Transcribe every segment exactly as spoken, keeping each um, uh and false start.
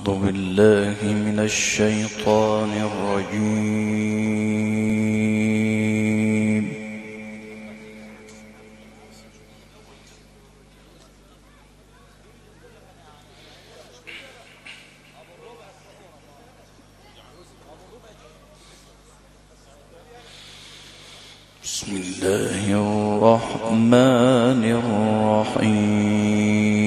أعوذ بالله من الشيطان الرجيم. بسم الله الرحمن الرحيم.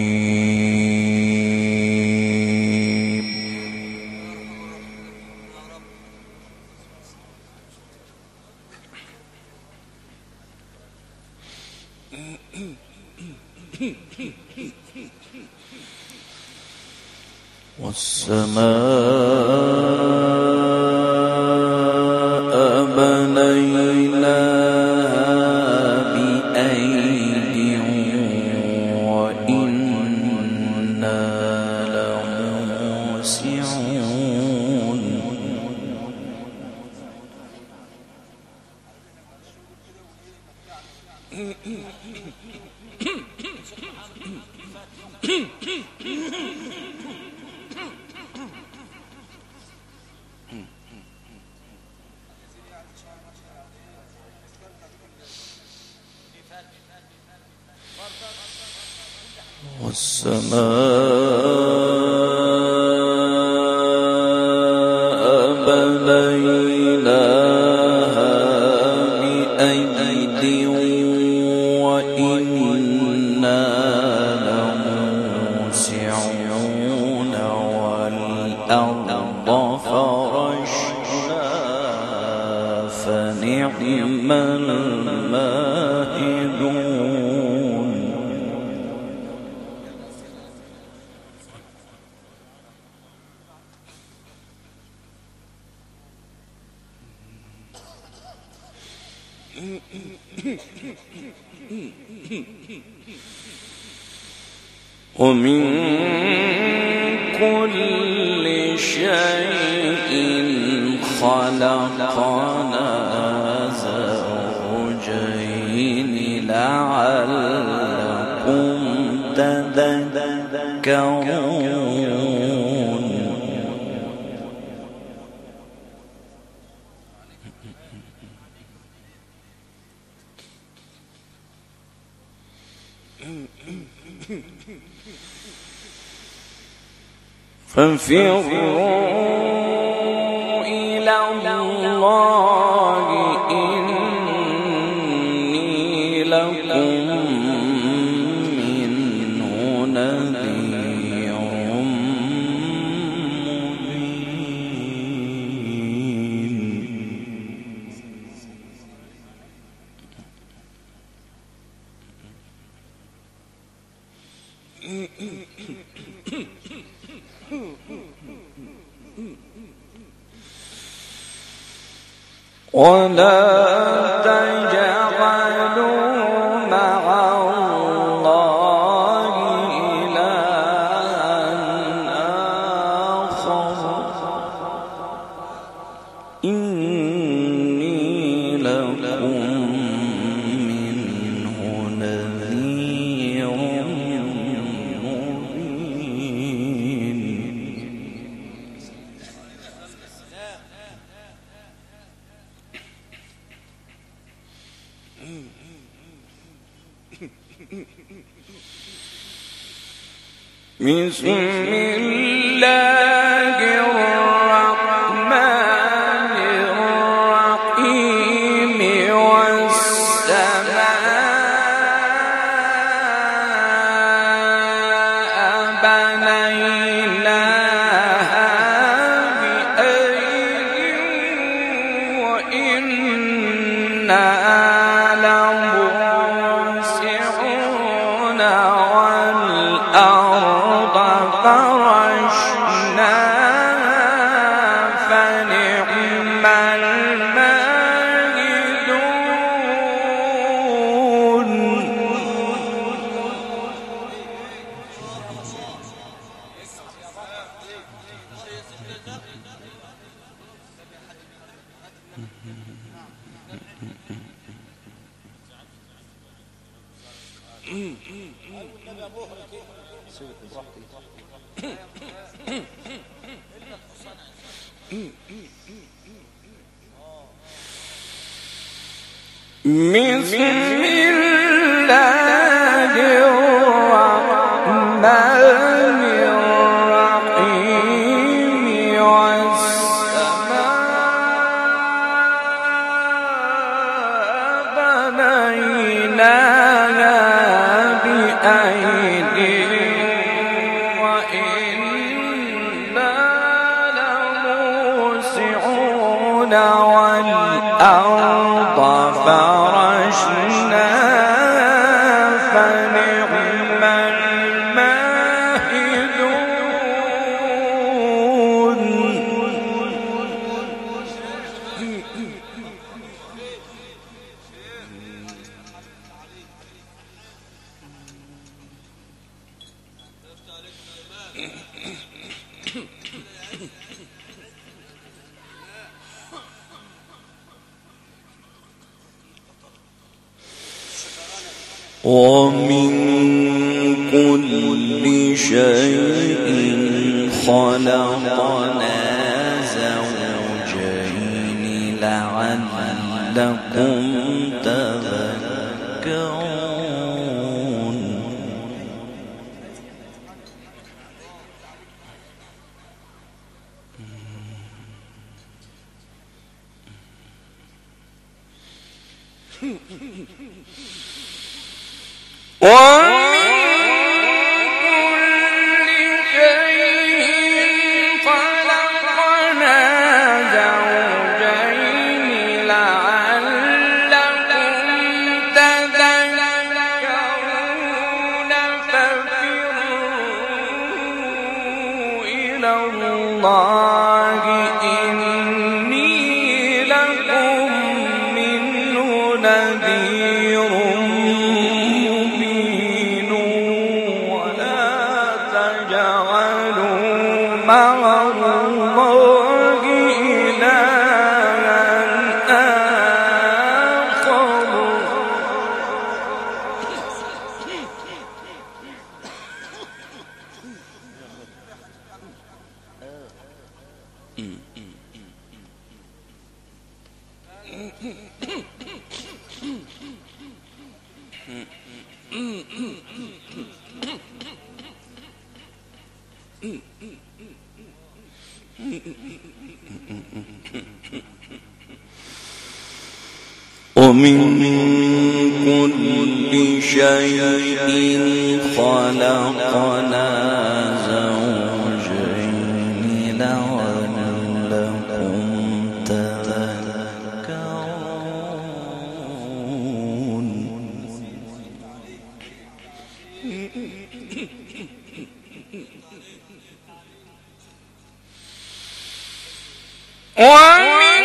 والسماء بنيناها بأيد وإنا لموسعون. والسماء بنيناها بأيد وإنا لموسعون والأرض فرشناها فنعم الماهدون. ومن كل شيء خلقنا زوجين لعلكم تذكرون. فانفروا إلى الله إني لكم منه نذير مبين. ولا تجعلوا مع الله إلها آخر إني لكم منه نذير مبين. بسم الله الرحمن الرحيم. والسماء بنيناها بأيد وإنا لموسعون والأرض فرشناها فنعم الماهدون. سويت براحتك. بسم الله الرحمن الرحيم والسماء بنيناها بأيد وإنا لموسعون والأرض فرشناها فنعم الماهدون ومن كل شيء خلقنا زوجين لعلكم تذكرون ومن كل شيء خلقنا زوجين لعلكم تذكرون ففروا إلى الله إني لكم منه نذير ومن كل شيء خلقنا زوجين لعلكم تذكرون ومن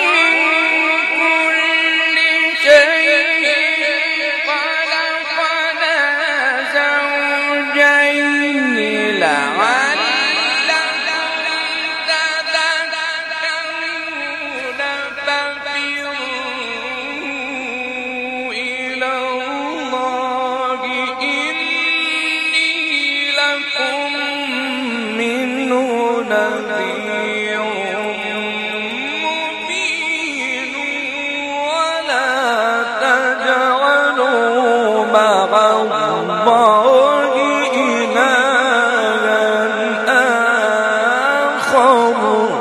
كل شيء خلقنا زوجين لعلكم تذكرون ففروا إلى الله إني لكم منه نذير مبين ولا تجعلوا مع الله إلها آخر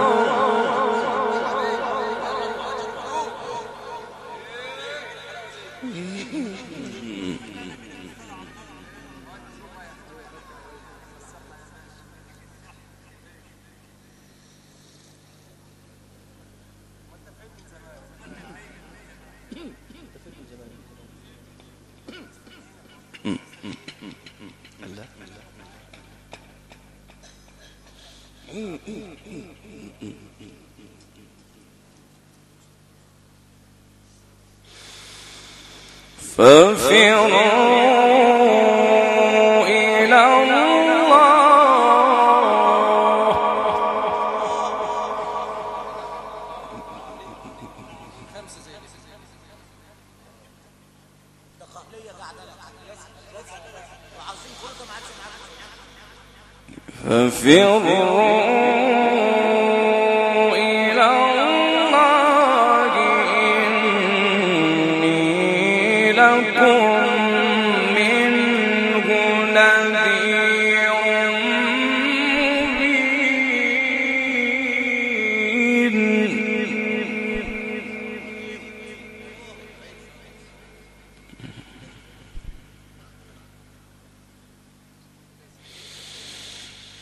ففروا إلى الله ففروا إلى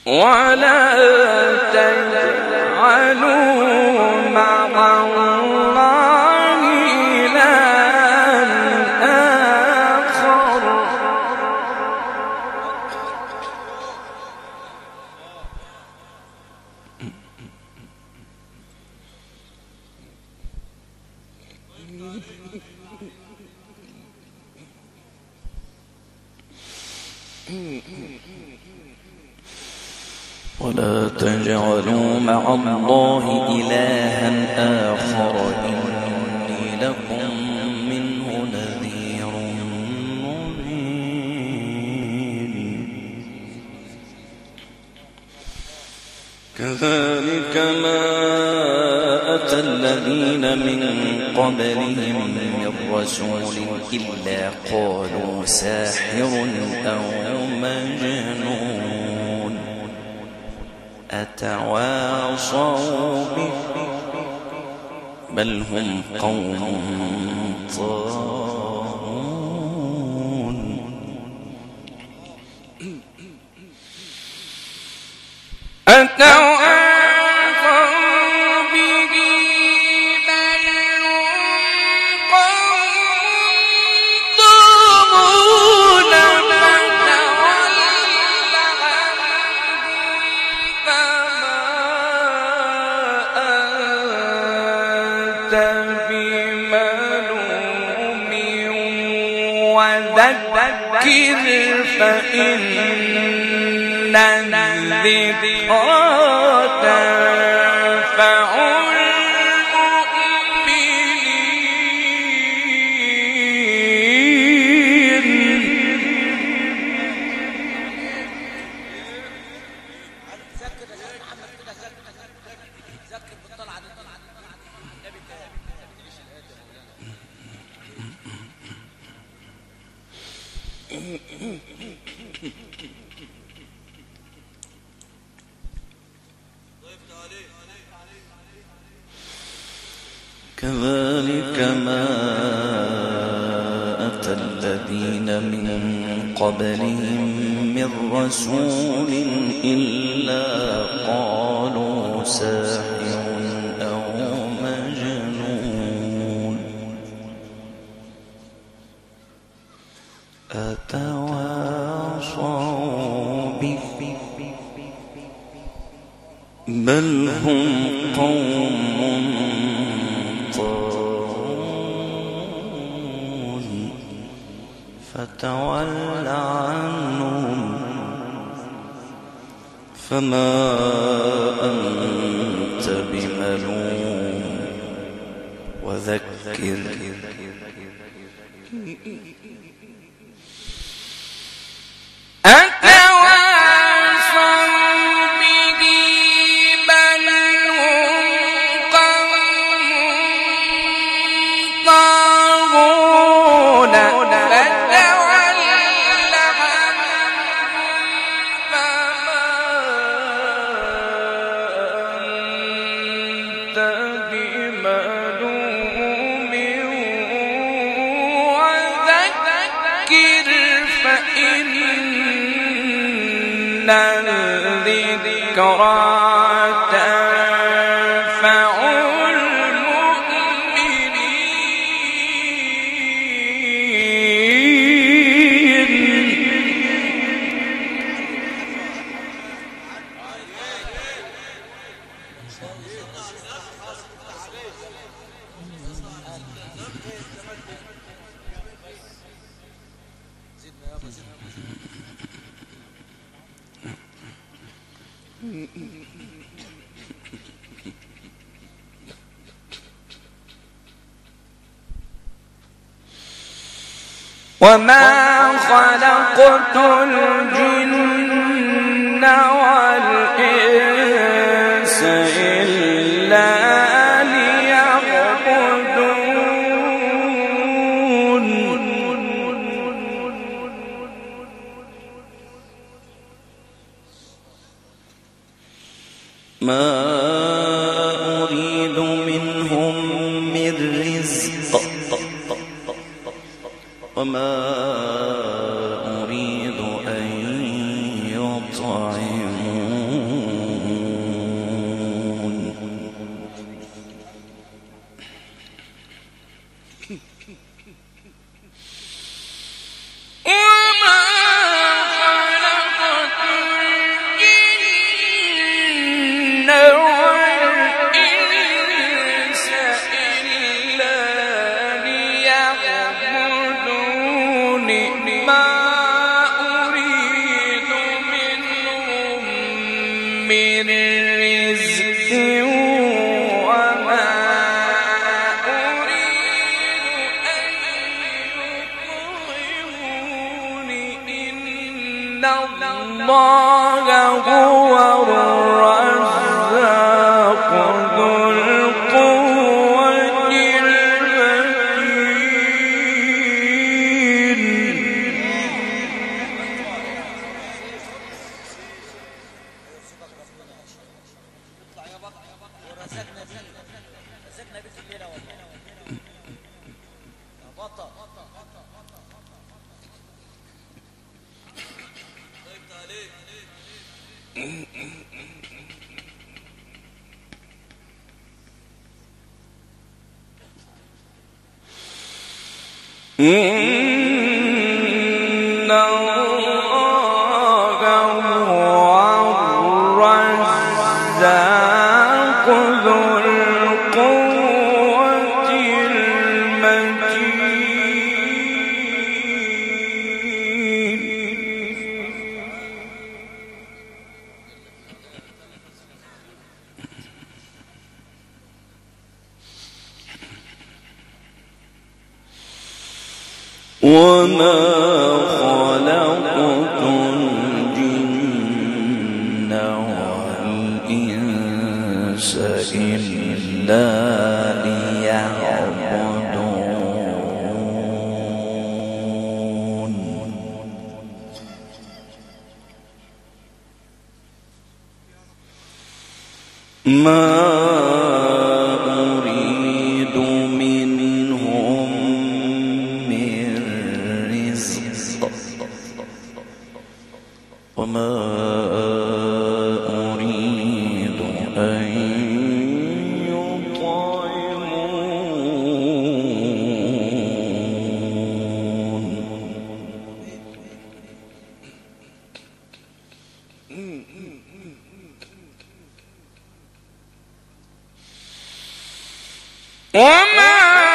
ولا تجعلوا مع الله إلها آخر ولا تجعلوا مع الله إلها آخر إني لكم منه نذير مبين كذلك ما أتى الذين من قبلهم من رسول إلا قالوا ساحر أو مجنون أتواصوا به بل هم قوم طاغون أتواصوا وذكر فإن الذكرى تنفع كذلك ما أتى الذين من قبلهم من رسول إلا قالوا ساحر أو مجنون أتواصوا به بل هم قوم طاغون فتول عنهم فما أنت بملوم وذكر الذكرى تنفع وما خلقت الجن والإنس إلا ليعبدون ما أريد منهم من رزق وما أريد أن يطعمون رزق وما أريد أن يطعموني إن الله هو الرزاق ذو القوة إن الله هو الرزاق ذو القوة وما خلقت الجن والإنس إلا ليعبدون ما وما أريد أن يطعمون وما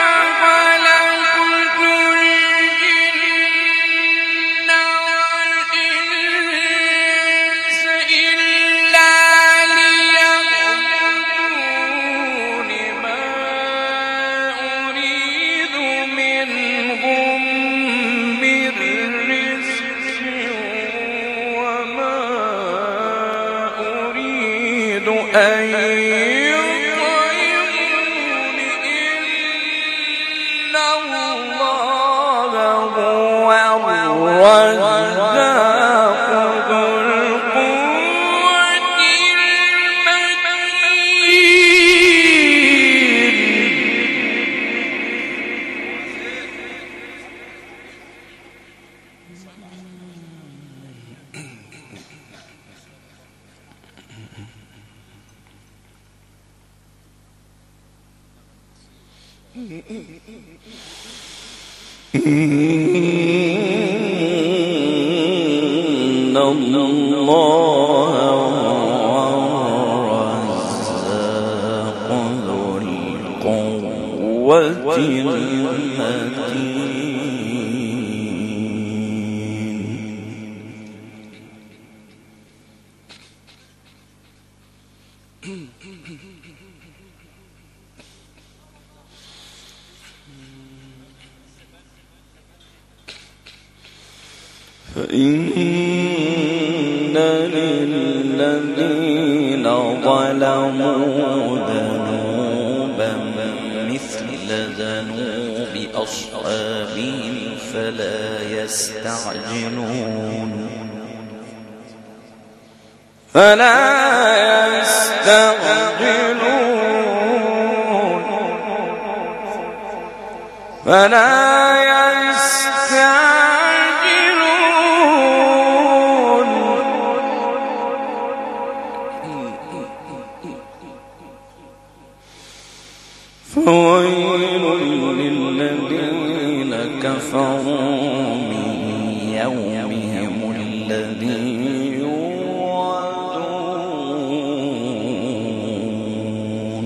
أن يطعموني إن الله هو الرزاق ذو القوة إن الله الرزاق ذو القوة المتين فإن للذين ظلموا ذنوبا مثل ذنوب أصحابهم فلا يستعجلون فلا يستعجلون فلا يستعجلون فويل للذين كفروا من يومهم الذي يوعدون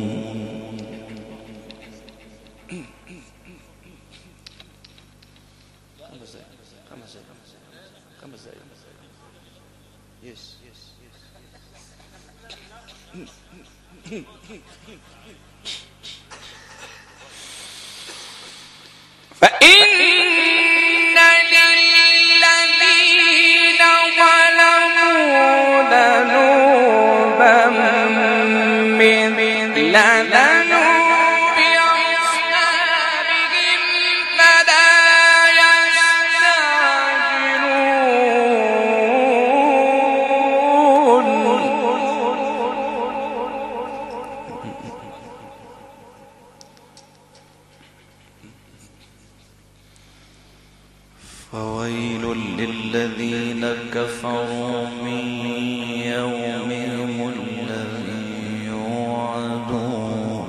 Yes, yes, yes. فإن للذين ظلموا ذنوبا مثل ذنوب أصحابهم فلا فويل للذين كفروا من يومهم الذي يوعدون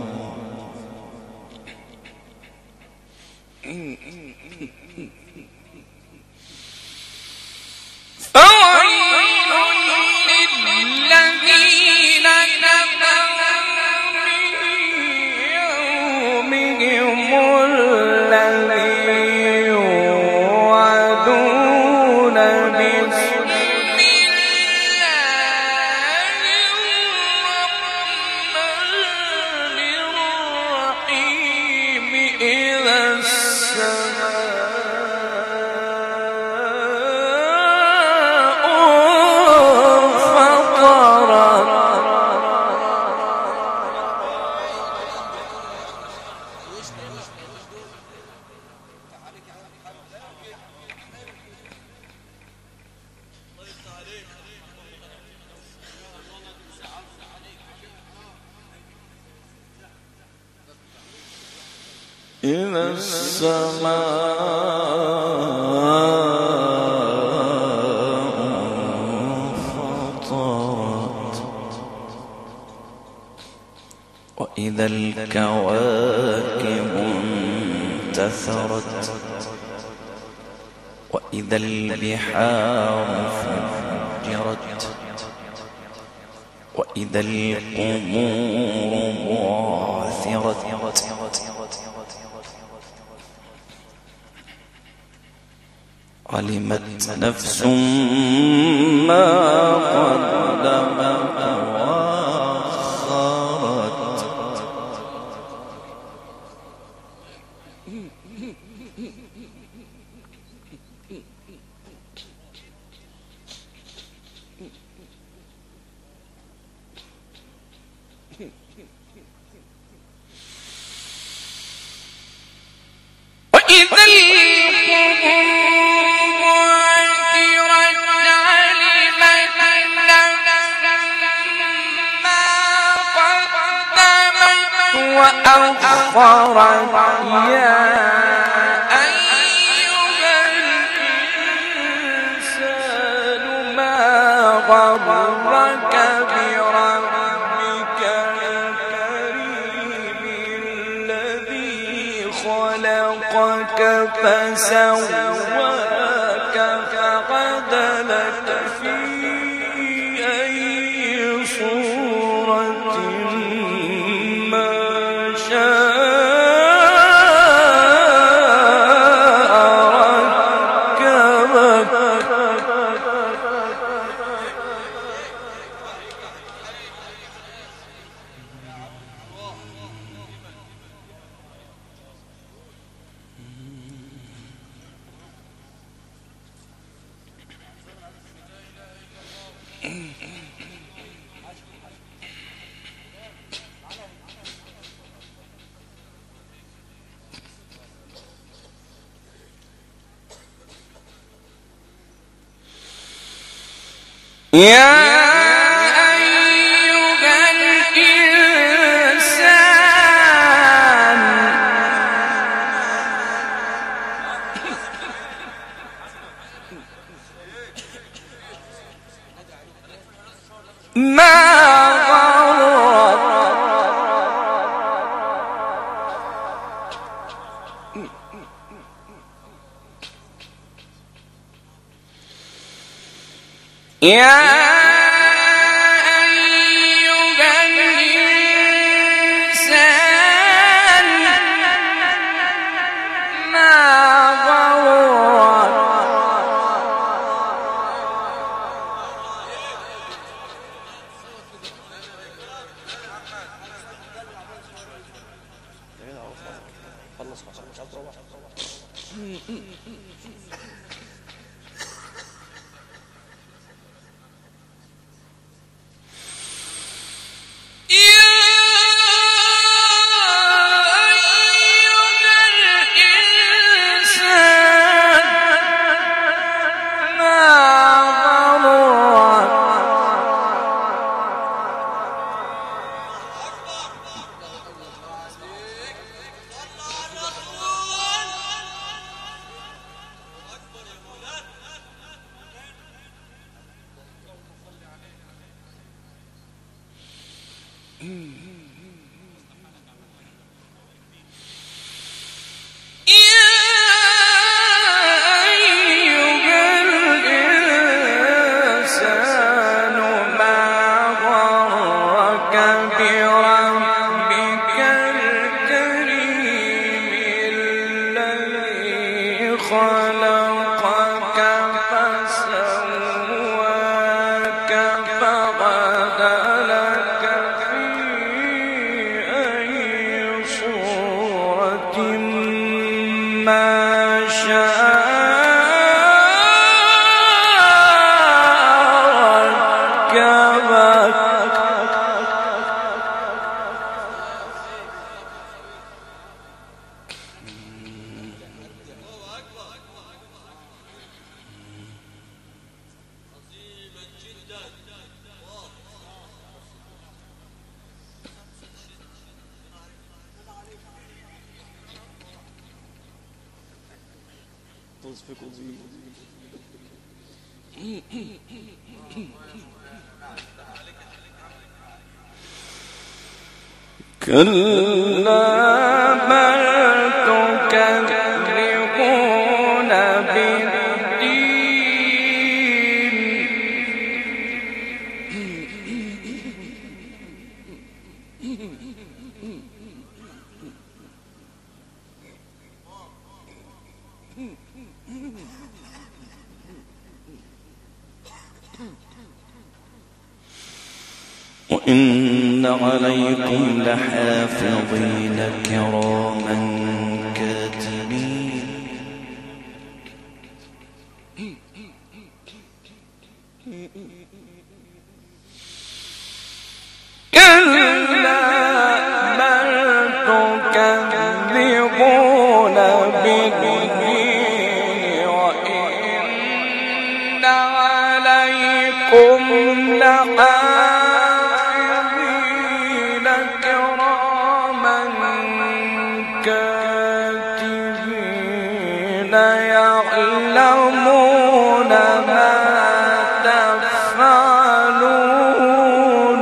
فويل للذين كفروا من يومهم الذي إذا السماء فطرت وإذا الكواكب انتثرت وإذا البحار فجرت وإذا القبور بعثرت علمت نفس ما قدمت وأخرت وإذا وأخرت يا أيها الإنسان ما غرك بربك الكريم الذي خلقك فسواك فعدلك في أي صورة يا أيها الإنسان ما غرك يا كلا بل تكذبون وإن عليكم لحافظين كراما كاتبين كلا بل تكذبون بالدين وإن عليكم لحافظين كراما كاتبين يعلمون ما تفعلون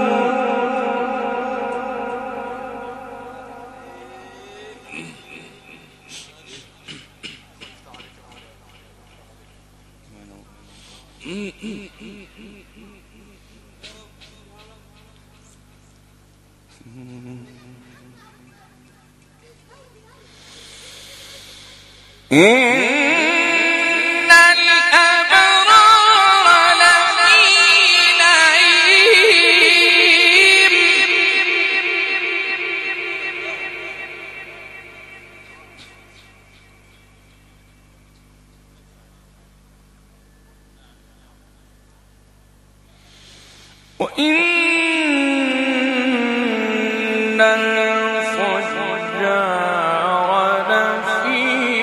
إن الأبرار لفي نعيم وإن الفجار لفي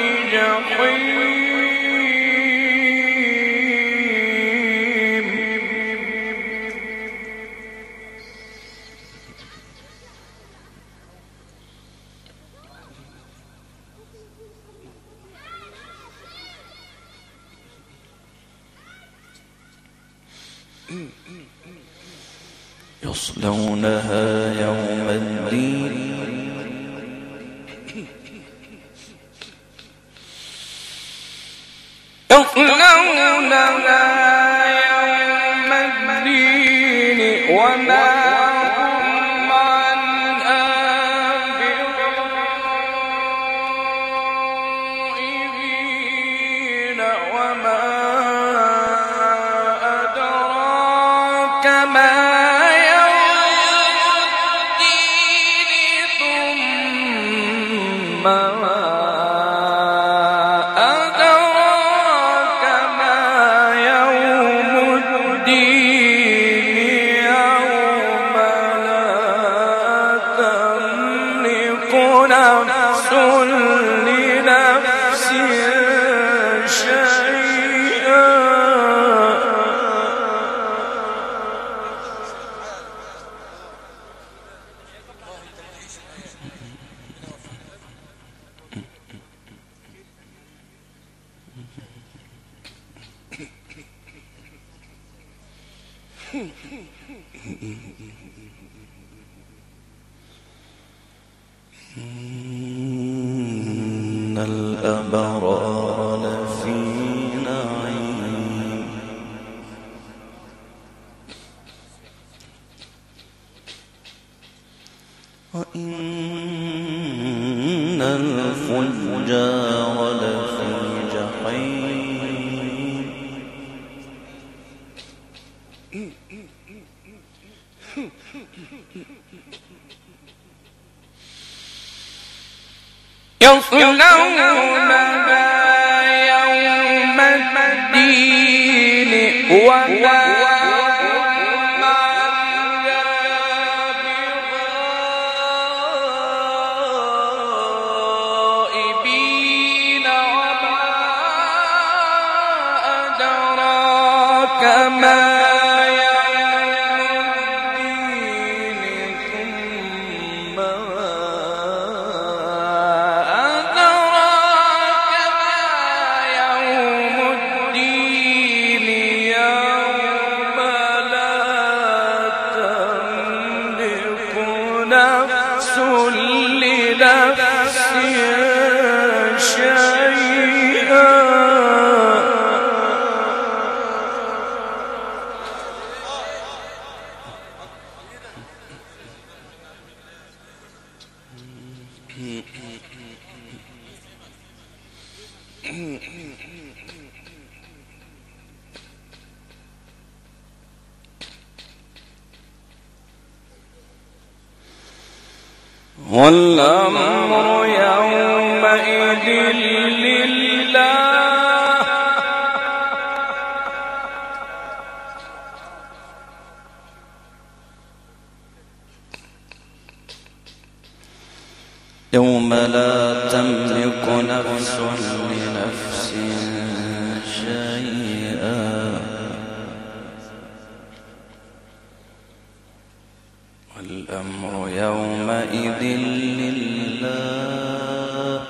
جحيم يصلونها يوم الدين يصلونها يوم الدين وما هم عنها بغائبين وما أدراك ما يوم الدين ثم ما لنفس شيئا إن الأبرار لفي نعيم وإن الفجار لفي جحيم يصلونها يوم الدين وما هم عنها بغائبين وما أدراك ما نفس لنفس شيئا والأمر يومئذ لله يوم لا تملك نفس لنفس شيئا والأمر يومئذ لله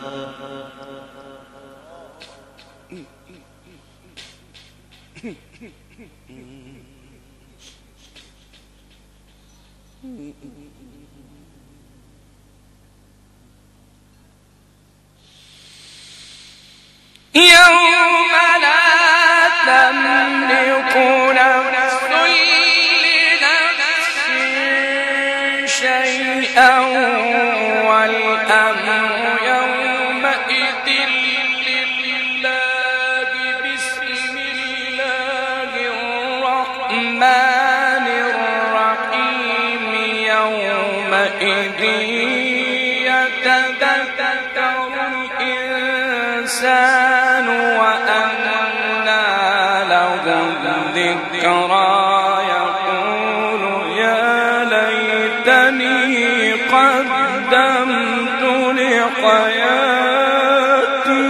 يوم لا تملك نفس لنفس شيئا والأمر يومئذ لله بسم الله الرحمن الرحيم يومئذ يتذكر الإنسان وأنى له الذكرى يقول يا ليتني قدمت لحياتي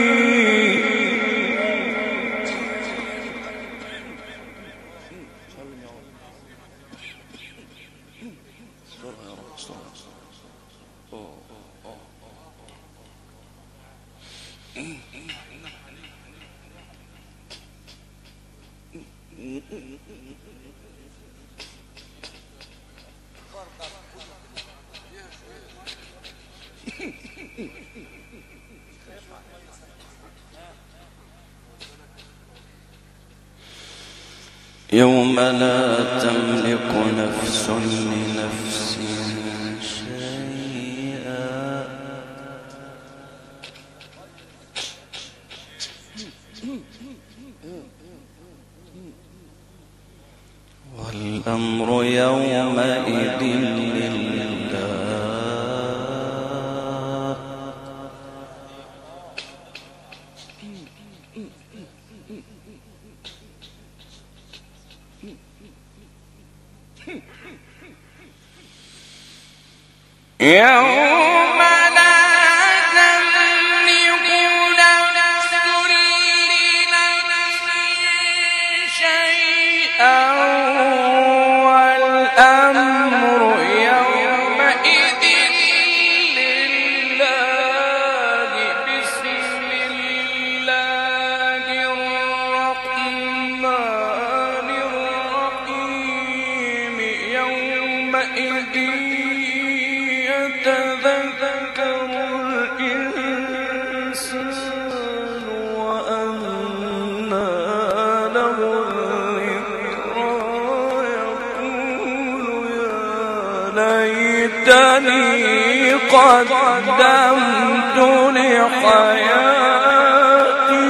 يوم لا تملك نفس لنفس شيئا والأمر يومئذ لله يوم لا يتذكر الإنسان وأنى له الذكرى يقول يا ليتني قدمت لحياتي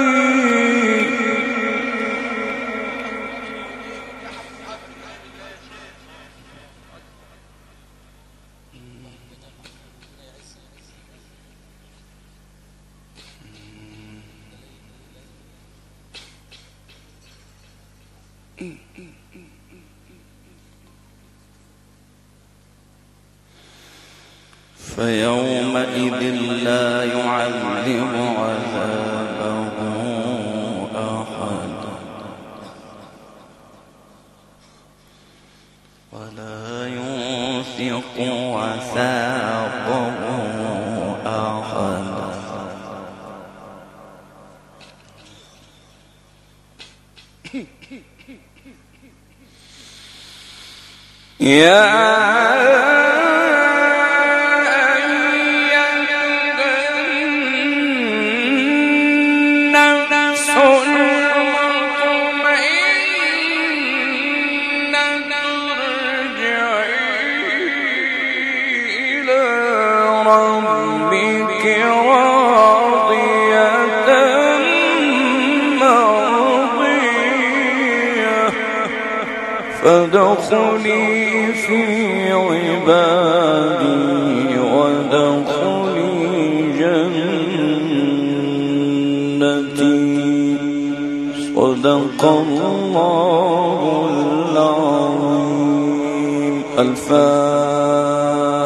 فيومئذ لا يعذب عذابه أحد ولا يوثق وثاقه أحد يا فادخلي في عبادي وادخلي جنتي صدق الله العظيم. الفاتحة.